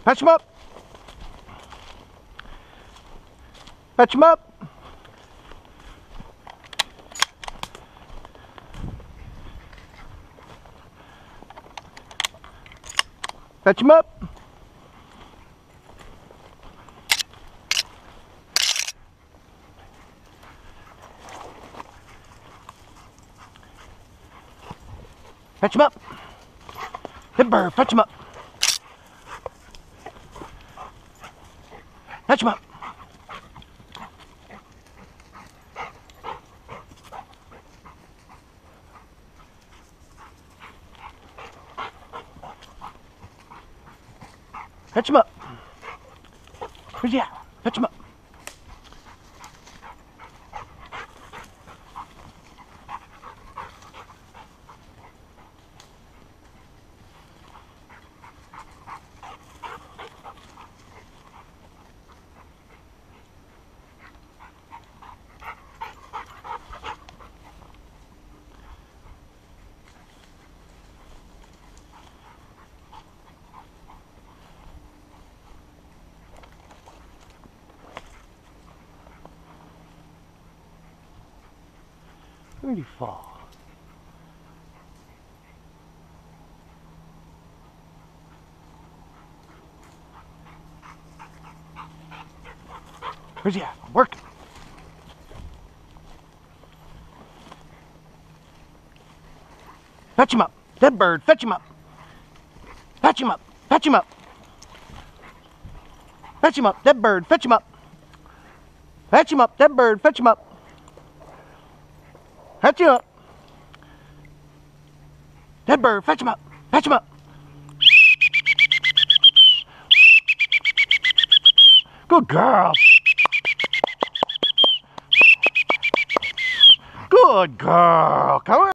Fetch him up. Fetch him up. Fetch him up. Fetch him up. Good bird, fetch him up. Fetch him up. Fetch him up. Where's he at? Fetch him up. Where'd he fall? Where's he at? Work. Fetch him up. Dead bird, fetch him up. Fetch him up. Fetch him up. Fetch him up. Dead bird, fetch him up. Fetch him up. Dead bird, fetch him up. Fetch him up. Dead bird, fetch him up. Fetch him up. Good girl. Good girl. Come on.